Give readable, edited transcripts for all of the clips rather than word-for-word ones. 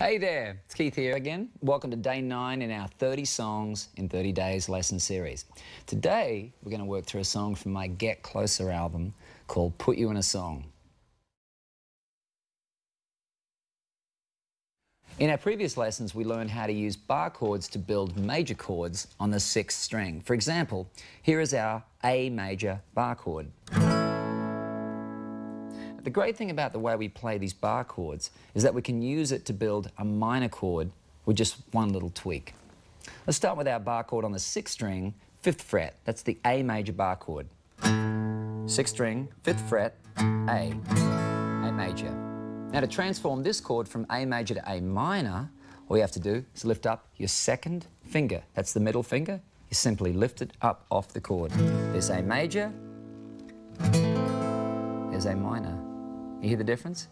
Hey there, it's Keith here again. Welcome to day 9 in our 30 Songs in 30 Days lesson series. Today, we're going to work through a song from my Get Closer album called Put You in a Song. In our previous lessons, we learned how to use bar chords to build major chords on the 6th string. For example, here is our A major bar chord. The great thing about the way we play these bar chords is that we can use it to build a minor chord with just one little tweak. Let's start with our bar chord on the 6th string, 5th fret. That's the A major bar chord. 6th string, 5th fret, A major. Now to transform this chord from A major to A minor, all you have to do is lift up your 2nd finger. That's the middle finger. You simply lift it up off the chord. There's A major, there's A minor. You hear the difference?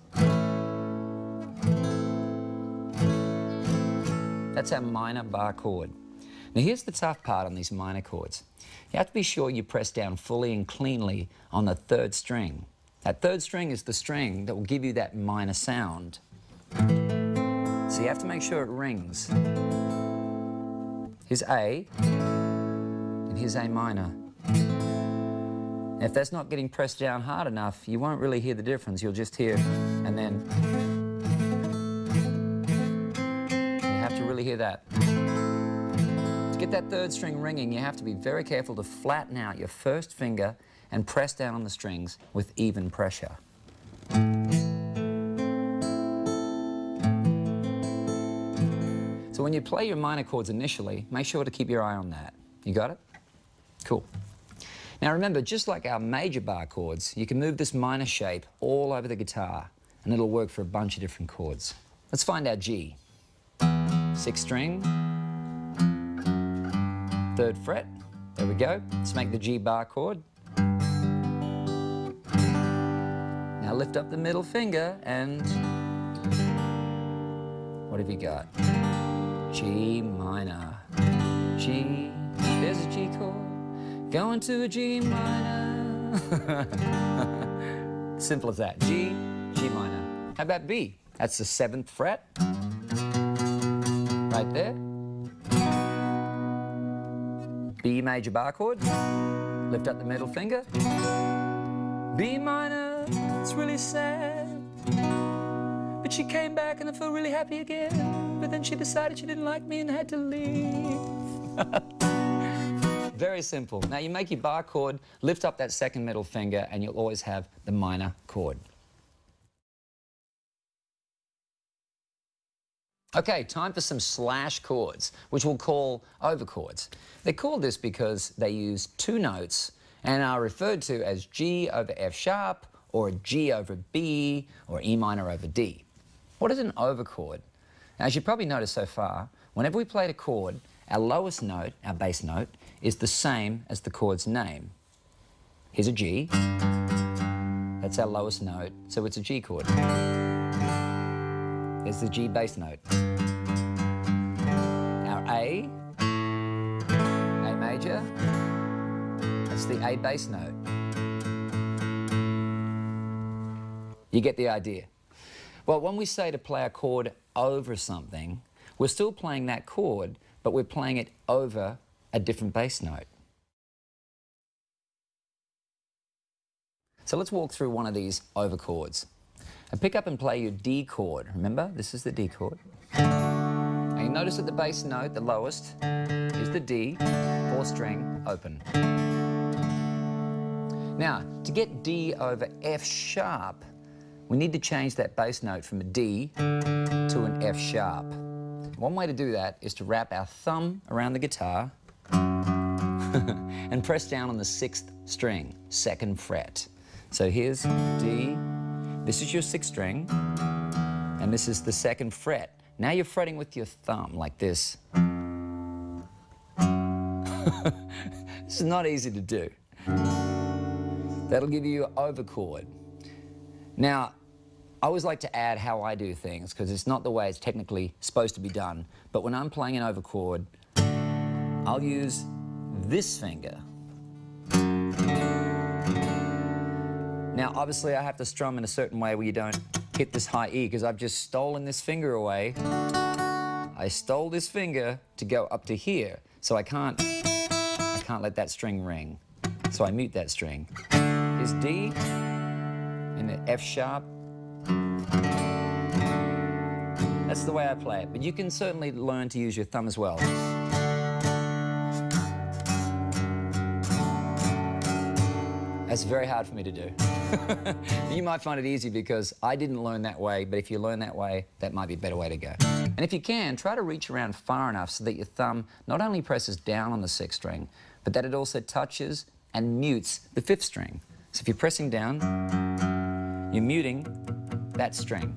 That's our minor bar chord. Now here's the tough part on these minor chords. You have to be sure you press down fully and cleanly on the 3rd string. That 3rd string is the string that will give you that minor sound. So you have to make sure it rings. Here's A, and here's A minor. If that's not getting pressed down hard enough, you won't really hear the difference. You'll just hear, and then you have to really hear that. To get that 3rd string ringing, you have to be very careful to flatten out your 1st finger and press down on the strings with even pressure. So when you play your minor chords initially, make sure to keep your eye on that. You got it? Cool. Now remember, just like our major bar chords, you can move this minor shape all over the guitar, and it'll work for a bunch of different chords. Let's find our G. 6th string, 3rd fret. There we go. Let's make the G bar chord. Now lift up the middle finger and what have you got? G minor. G, there's a G chord. Going to a G minor. Simple as that. G, G minor. How about B? That's the 7th fret. Right there. B major bar chord. Lift up the middle finger. B minor. It's really sad. But she came back and I felt really happy again. But then she decided she didn't like me and had to leave. Very simple. Now you make your bar chord, lift up that 2nd middle finger, and you'll always have the minor chord. Okay, time for some slash chords, which we'll call overchords. They're called this because they use 2 notes and are referred to as G over F sharp, or G over B, or E minor over D. What is an overchord? Now, as you probably noticed so far, whenever we played a chord, our lowest note, our bass note, is the same as the chord's name. Here's a G. That's our lowest note, so it's a G chord. There's the G bass note. Our A major, that's the A bass note. You get the idea. Well, when we say to play a chord over something, we're still playing that chord, but we're playing it over a different bass note. So let's walk through one of these over chords. And pick up and play your D chord. Remember, this is the D chord. And you notice that the bass note, the lowest, is the D, 4th string, open. Now, to get D over F sharp, we need to change that bass note from a D to an F sharp. One way to do that is to wrap our thumb around the guitar and press down on the 6th string, 2nd fret. So here's D, this is your 6th string, and this is the 2nd fret. Now you're fretting with your thumb like this. This is not easy to do. That'll give you your overchord. Now, I always like to add how I do things because it's not the way it's technically supposed to be done. But when I'm playing an overchord, I'll use this finger. Now, obviously, I have to strum in a certain way where you don't hit this high E because I've just stolen this finger away. I stole this finger to go up to here, so I can't let that string ring. So I mute that string. Here's D in the F sharp. That's the way I play it, but you can certainly learn to use your thumb as well. That's very hard for me to do. You might find it easy because I didn't learn that way, but if you learn that way, that might be a better way to go. And if you can, try to reach around far enough so that your thumb not only presses down on the 6th string, but that it also touches and mutes the 5th string. So if you're pressing down, you're muting that string.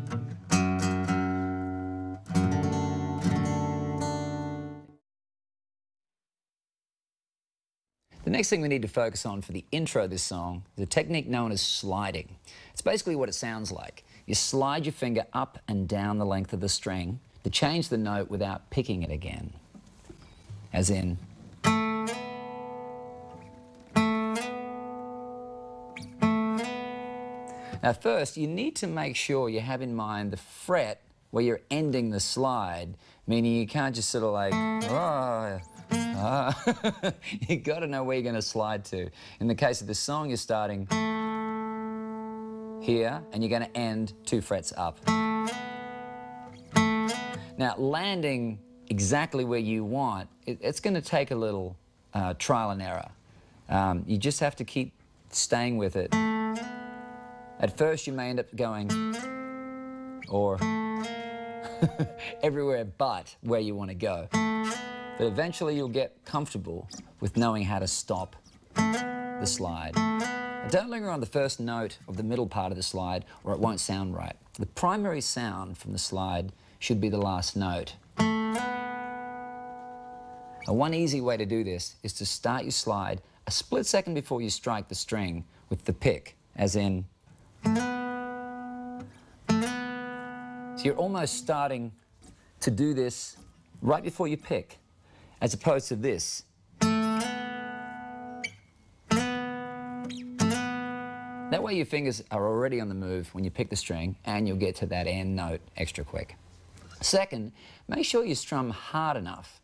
The next thing we need to focus on for the intro of this song is a technique known as sliding. It's basically what it sounds like. You slide your finger up and down the length of the string to change the note without picking it again. As in... Now first, you need to make sure you have in mind the fret where you're ending the slide, meaning you can't just sort of like, oh, you got to know where you're going to slide to. In the case of this song, you're starting here, and you're going to end 2 frets up. Now, landing exactly where you want, it's going to take a little trial and error. You just have to keep staying with it. At first, you may end up going, or everywhere but where you want to go. But eventually you'll get comfortable with knowing how to stop the slide. And don't linger on the first note of the middle part of the slide or it won't sound right. The primary sound from the slide should be the last note. Now, one easy way to do this is to start your slide a split second before you strike the string with the pick, as in... So you're almost starting to do this right before you pick, as opposed to this. That way your fingers are already on the move when you pick the string and you'll get to that end note extra quick. Second, make sure you strum hard enough.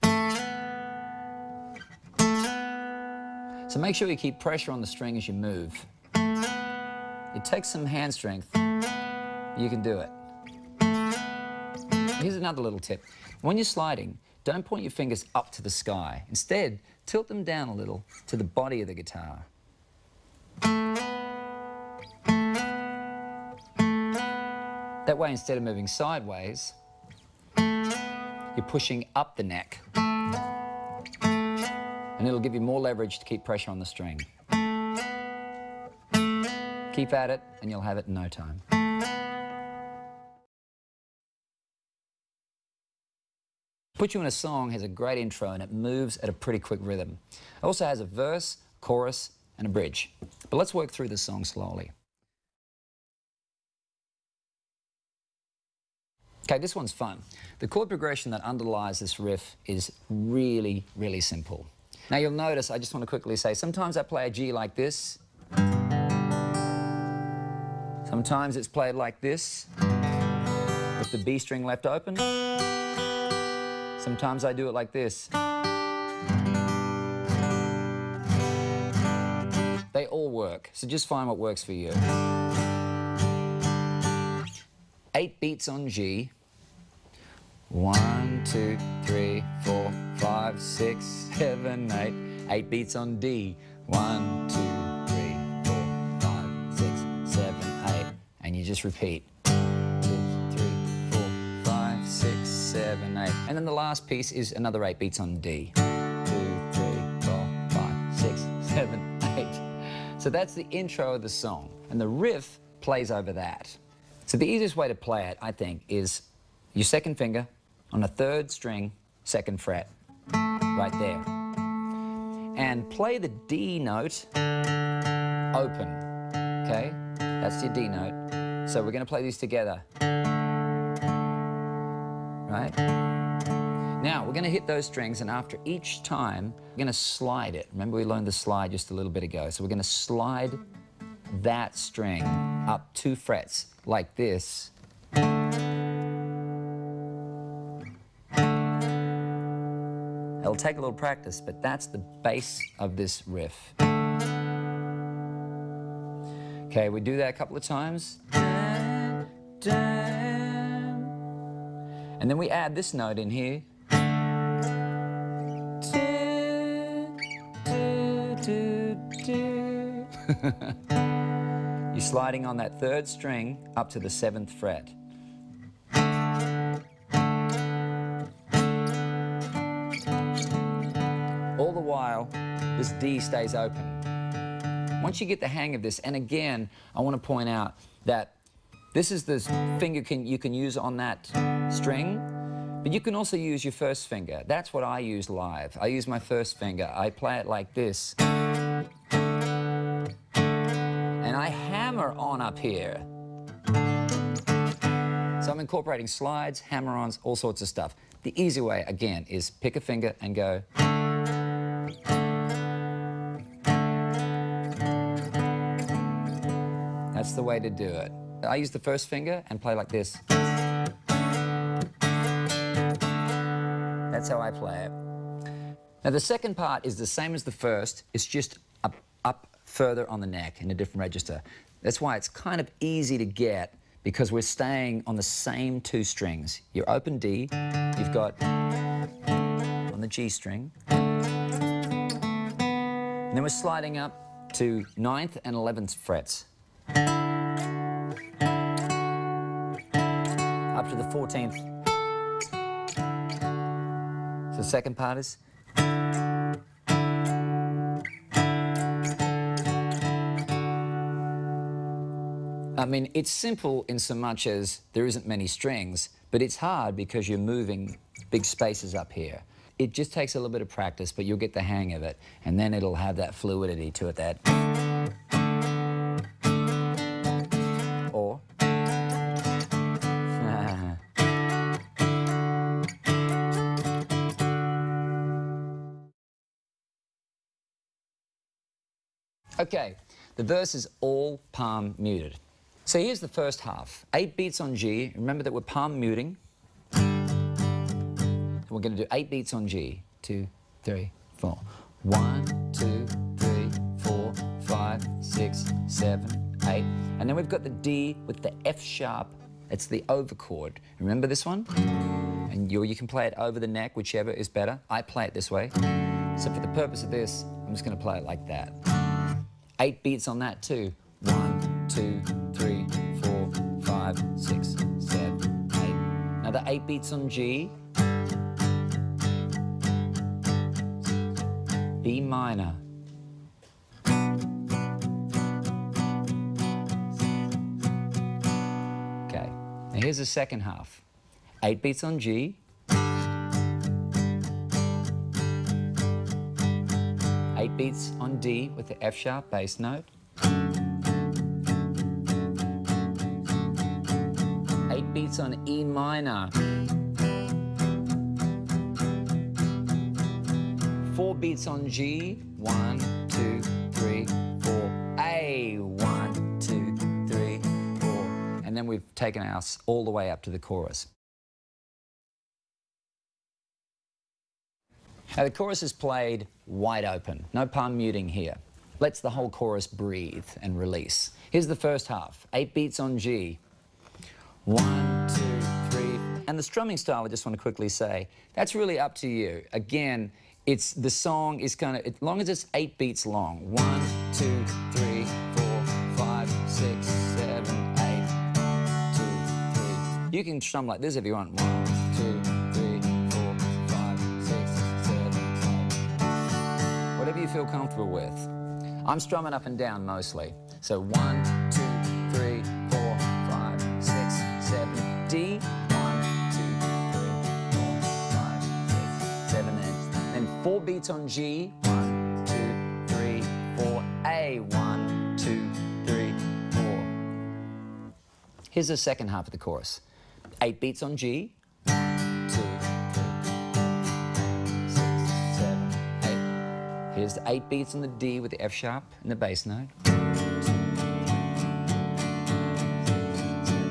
So make sure you keep pressure on the string as you move. It takes some hand strength. You can do it. Here's another little tip. When you're sliding, don't point your fingers up to the sky. Instead, tilt them down a little to the body of the guitar. That way, instead of moving sideways, you're pushing up the neck. And it'll give you more leverage to keep pressure on the string. Keep at it, and you'll have it in no time. Put You in a Song has a great intro and it moves at a pretty quick rhythm. It also has a verse, chorus, and a bridge. But let's work through this song slowly. Okay, this one's fun. The chord progression that underlies this riff is really, really simple. Now you'll notice, I just want to quickly say, sometimes I play a G like this. Sometimes it's played like this, with the B string left open. Sometimes I do it like this. They all work, so just find what works for you. 8 beats on G. 1, 2, 3, 4, 5, 6, 7, 8. 8 beats on D. 1, 2, 3, 4, 5, 6, 7, 8. And you just repeat. 2, 3, 4, 5, 6, 7, 8. And then the last piece is another 8 beats on D. 2, 3, 4, 5, 6, 7, 8. So that's the intro of the song. And the riff plays over that. So the easiest way to play it, I think, is your second finger on the 3rd string, 2nd fret, right there. And play the D note open, okay? That's your D note. So we're going to play these together. Right? Now, we're going to hit those strings, and after each time, we're going to slide it. Remember, we learned the slide just a little bit ago. So we're going to slide that string up 2 frets, like this. It'll take a little practice, but that's the base of this riff. Okay, we do that a couple of times. And then we add this note in here. You're sliding on that third string up to the 7th fret. All the while, this D stays open. Once you get the hang of this, and again, I want to point out that this is the finger you can use on that string, but you can also use your first finger. That's what I use live. I use my first finger. I play it like this. And I hammer on up here. So I'm incorporating slides, hammer-ons, all sorts of stuff. The easy way, again, is pick a finger and go. That's the way to do it. I use the first finger and play like this. That's how I play it. Now the second part is the same as the first, it's just up further on the neck in a different register. That's why it's kind of easy to get, because we're staying on the same 2 strings. Your open D, you've got on the G string, and then we're sliding up to 9th and 11th frets. Up to the 14th. So the second part is. I mean, it's simple in so much as there isn't many strings, but it's hard because you're moving big spaces up here. It just takes a little bit of practice, but you'll get the hang of it, and then it'll have that fluidity to it, that. Or. Okay, the verse is all palm muted. So here's the first half. 8 beats on G. Remember that we're palm muting. We're going to do 8 beats on G. 2, 3, 4. 1, 2, 3, 4, 5, 6, 7, 8. And then we've got the D with the F sharp. It's the over chord. Remember this one? And you can play it over the neck, whichever is better. I play it this way. So for the purpose of this, I'm just going to play it like that. 8 beats on that too. 1, 2, 3, 4, 5, 6, 7, 8. Now the 8 beats on G. B minor. Okay, now here's the second half. 8 beats on G. 8 beats on D with the F sharp bass note. 8 beats on E minor. 4 beats on G. 1, 2, 3, 4. A. 1, 2, 3, 4. And then we've taken us all the way up to the chorus. Now the chorus is played wide open, no palm muting here. Lets the whole chorus breathe and release. Here's the first half, 8 beats on G. 1, 2, 3. And the strumming style, I just want to quickly say, that's really up to you. Again, the song is kind of, as long as it's 8 beats long. 1, 2, 3, 4, 5, 6, 7, 8. 1, 2, 3. You can strum like this if you want. 1, 2, 3, 4, 5, 6, 7, 8. Whatever you feel comfortable with. I'm strumming up and down mostly. So 1, 2, 3, 4, 5, 6, 7, D. 1, 2, 3, 4, 5, 6, 7, and 4 beats on G. 1, 2, 3, 4, A. 1, 2, 3, 4. Here's the second half of the chorus. 8 beats on G. 1, 2, 3, 6, 7, 8. Here's the 8 beats on the D with the F sharp and the bass note. 1, 2, 3, 4, 5, 6, 7,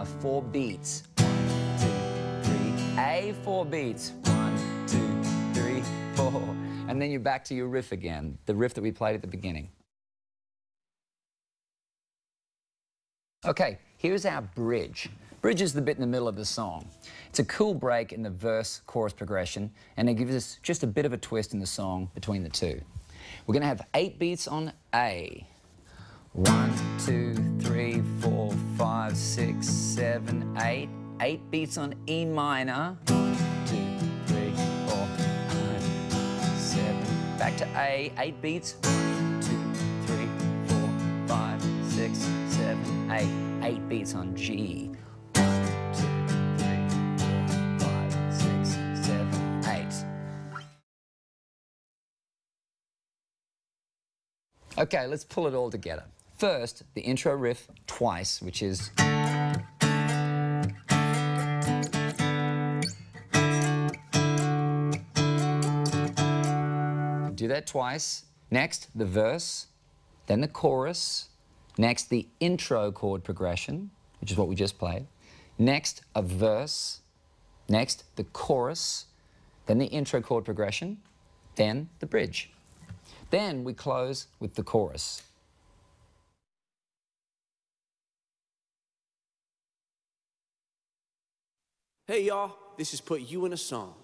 4 beats. 1, 2, 3. A, 4 beats. 1, 2, 3, 4. And then you're back to your riff again, the riff that we played at the beginning. Okay, here's our bridge. Bridge is the bit in the middle of the song. It's a cool break in the verse-chorus progression, and it gives us just a bit of a twist in the song between the two. We're going to have 8 beats on A. 1, 2, 3, 4, 5, 6, 7, 8. 8 beats on E minor. 1, 2, 3, 4, 5, 7. Back to A. 8 beats. 1, 2, 3, 4, 5, 6, 7, 8. 8 beats on G. 1, 2, 3, 4, 5, 6, 7, 8. Okay, let's pull it all together. First, the intro riff twice, which is... Do that twice. Next, the verse, then the chorus. Next, the intro chord progression, which is what we just played. Next, a verse. Next, the chorus. Then the intro chord progression. Then the bridge. Then we close with the chorus. Hey y'all, this is Put You in a Song.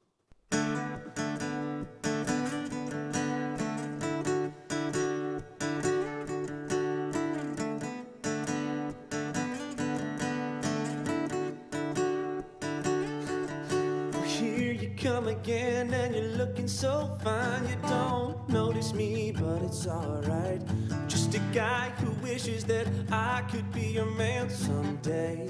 Here you come again and you're looking so fine. You don't notice me, but it's alright. Just a guy who wishes that I could be your man someday.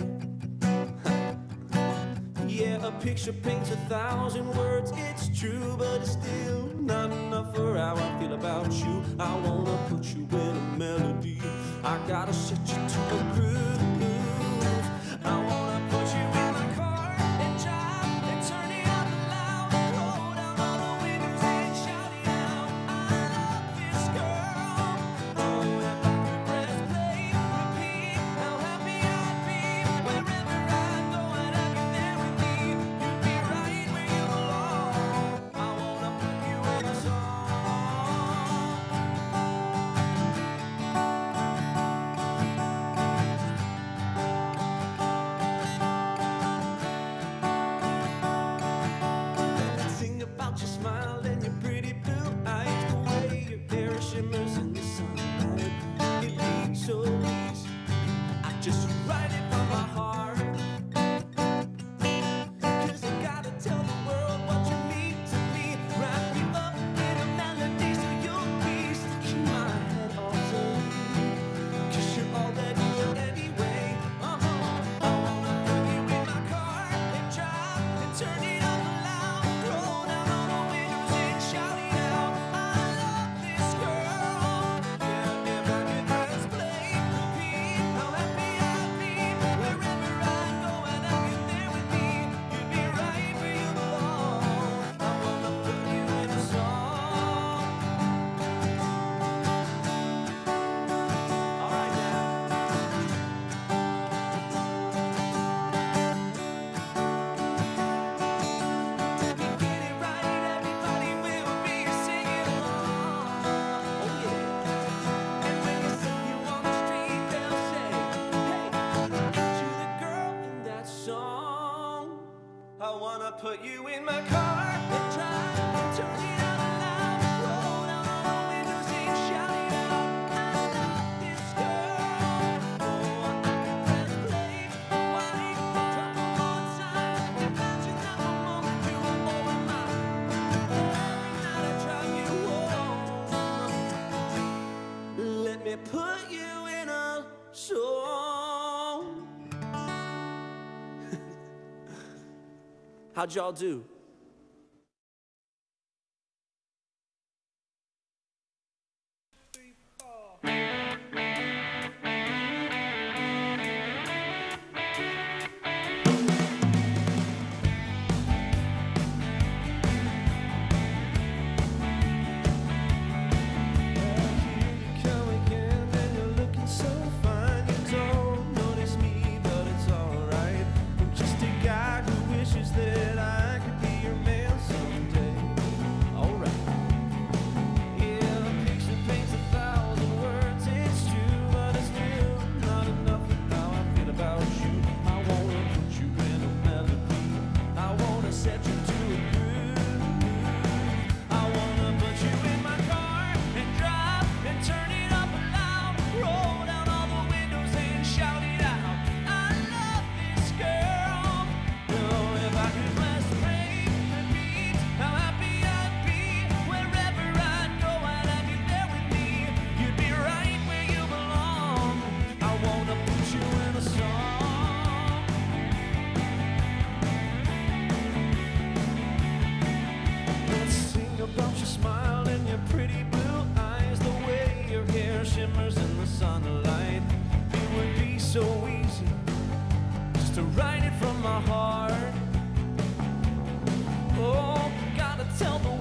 Yeah, a picture paints 1,000 words, it's true, but it's still not enough for how I feel about you. I wanna put you in a melody, I gotta set you to a groove. I wanna put you in my car and drive and turn it up loud, roll down all the windows and shout it out. I love this girl. Oh, if I could press play, repeat how happy I'd be wherever I go. I'd have you there with me. You'd be right where you belong. I wanna put you in a song. Sing about your smile and your pretty blue eyes, the way your hair shimmers in the sunlight. It leaves so easy. I just write it from my heart. 'Cause I gotta tell the world what you mean to me. Wrap you up in a melody so you'll be stuck in my head all day. 'Cause you're all that you need anyway. I wanna put you in my car and drive and turn it up loud, roll down all the windows and shout it out. I love this girl. Yeah, if I could press play, repeat how happy I'd be wherever I go. And I get there with me. You'd be right where you belong. I wanna put you in a song. All right now. Get it right, everybody will be singing along. Oh yeah. And when you see you on the street, they'll say, "Hey, aren't you the girl in that song?" I wanna put you in my car and drive and turn it out loud, roll down all the windows and shout it out. I love this girl. Oh, I could press play, rewind, drop 'em on time. Imagine that the moment you were over my every night I drive you home. Let me put you in a song. How'd y'all do? Come again, and you're looking so fine. You don't notice me, but it's all so easy just to write it from my heart. Oh, gotta tell the